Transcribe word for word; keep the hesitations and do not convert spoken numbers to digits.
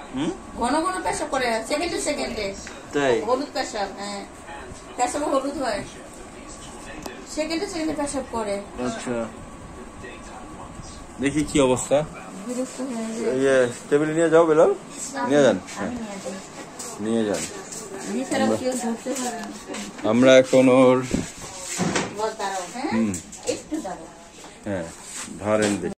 ঘন ঘন পেশাব করে সেকেন্ডে সেকেন্ডে। তাই? হলুদ পেশাব, হ্যাঁ পেশাব হলুদ হয়, সেকেন্ডে সেকেন্ডে পেশাব করে। আচ্ছা দেখি কি অবস্থা। বিরক্ত হয়ে যায়। টেবিলে নিয়ে যাও বেলাল, নিয়ে যান, নিয়ে যান। আমরা এখন ওর হ্যাঁ একটু দাঁড়াও, হ্যাঁ ধরেন